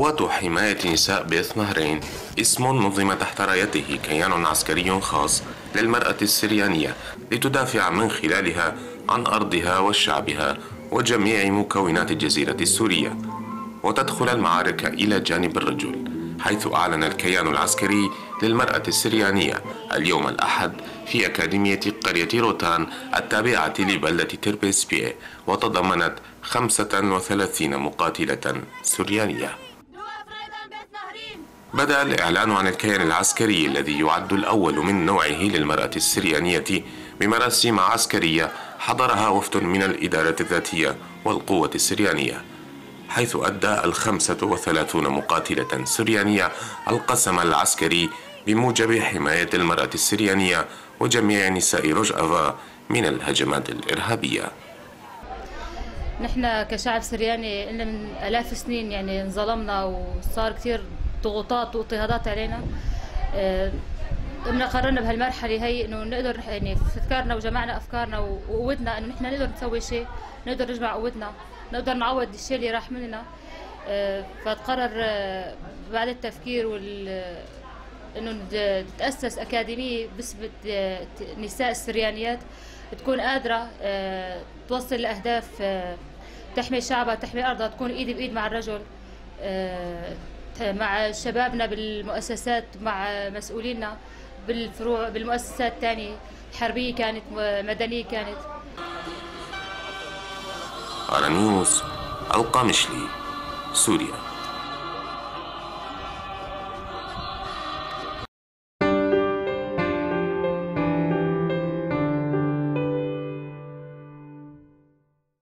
قوات حماية نساء بيت نهرين اسم نظم تحت رايته كيان عسكري خاص للمرأة السريانية لتدافع من خلالها عن أرضها وشعبها وجميع مكونات الجزيرة السورية، وتدخل المعارك إلى جانب الرجل، حيث أعلن الكيان العسكري للمرأة السريانية اليوم الأحد في أكاديمية قرية روتان التابعة لبلدة تربيسبيه، وتضمنت 35 مقاتلة سريانية. بدأ الإعلان عن الكيان العسكري الذي يعد الأول من نوعه للمرأة السريانية بمراسيم عسكرية حضرها وفد من الإدارة الذاتية والقوة السريانية، حيث أدى 35 مقاتلة سريانية القسم العسكري بموجب حماية المرأة السريانية وجميع نساء روجافا من الهجمات الإرهابية. نحن كشعب سرياني إن من آلاف السنين يعني انظلمنا وصار كثير ضغوطات واضطهادات علينا. إننا قررنا بهالمرحلة هي إنه نقدر يعني فكرنا وجمعنا أفكارنا وقوتنا إنه نحن نقدر نسوي شيء، نقدر نجمع قوتنا، نقدر نعوض الشيء اللي راح مننا. فتقرر بعد التفكير إنه تتأسس أكاديمية باسم نساء السريانيات تكون قادرة توصل لأهداف تحمي شعبها، تحمي أرضها، تكون إيد بإيد مع الرجل، مع شبابنا بالمؤسسات، مع مسؤولينا بالفروع بالمؤسسات الثانية، حربية كانت مدنية كانت. على نيوز القامشلي، سوريا.